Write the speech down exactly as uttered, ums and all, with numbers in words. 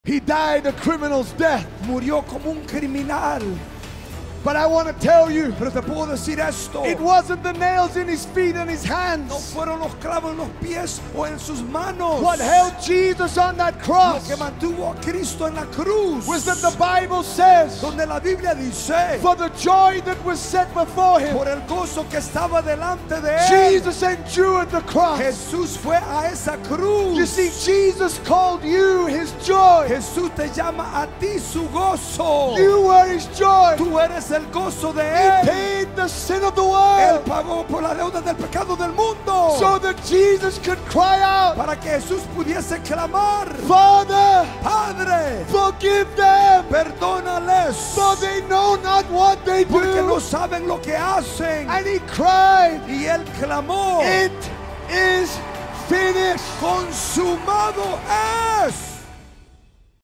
He died a criminal's death. Murió como un criminal. But I want to tell you, Pero te puedo decir esto. it wasn't the nails in his feet and his No hands. fueron los clavos en los pies o en sus manos. What held Jesus on that Lo cross que mantuvo a Cristo en la cruz. was that the Bible says, Donde la Biblia dice, for the joy that was set before him, por el gozo que estaba delante de él, Jesus endured the cross. Jesús fue a esa cruz. You see, Jesus called you his joy. Jesús te llama a ti su gozo. You were his joy. Tú eres el gozo de He él. paid the sin of the Él world pagó por la deuda del pecado del mundo. so that Jesus could cry out, Para que Jesús pudiese clamar, Father, Padre, forgive them, perdónales, for they know not what they porque no do. saben lo que hacen. And he cried, Y él clamó, it is finished. consumado es.